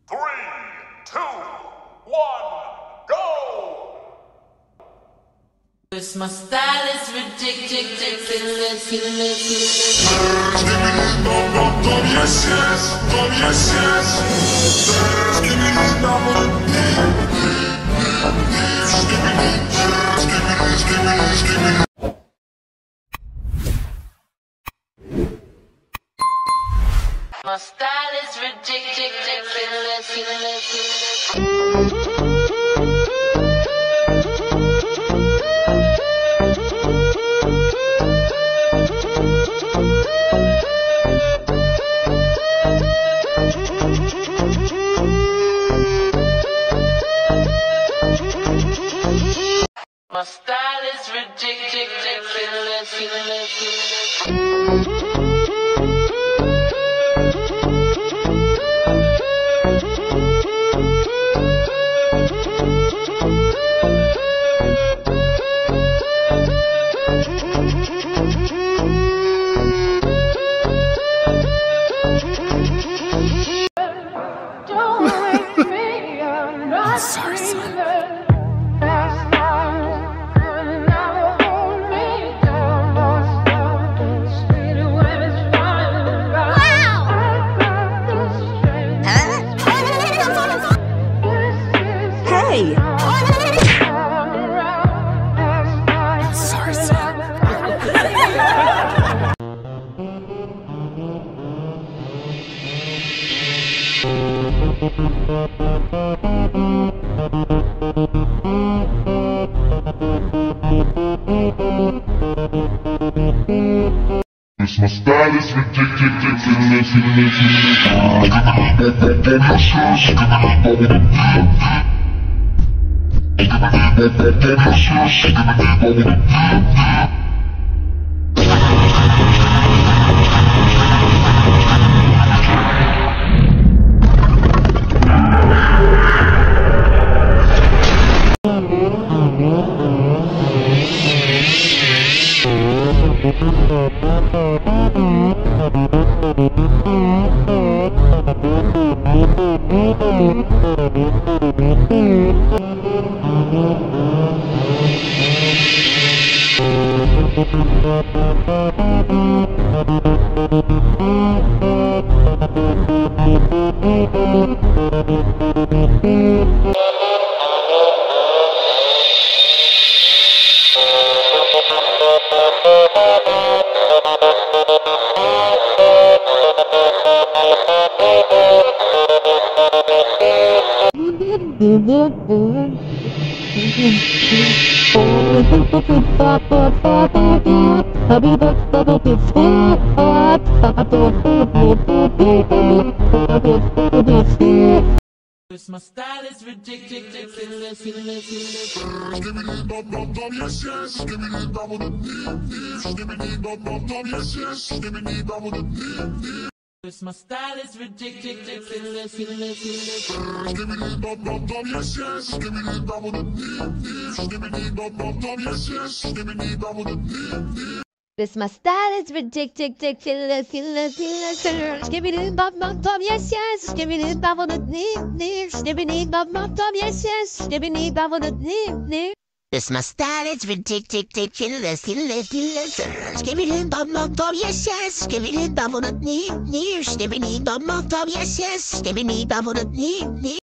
3, 2, 1, go! This my style is ridiculous. My style is ridiculous. My style is ridiculous. I'm sorry, son. Hey! I'm sorry, son. This my style is This my style is ridiculous. This my style is ridiculous. This my style is ridiculous. Skibidi bop bop bop, yes yes. Skibidi bop on the knee. Skibidi bop bop bop, yes yes. Skibidi bop on the knee. This my style is ridiculous. Skibidi bop bop bop, yes yes. Skibidi bop on the knee. Skibidi bop bop bop, yes yes. Skibidi bop on the knee.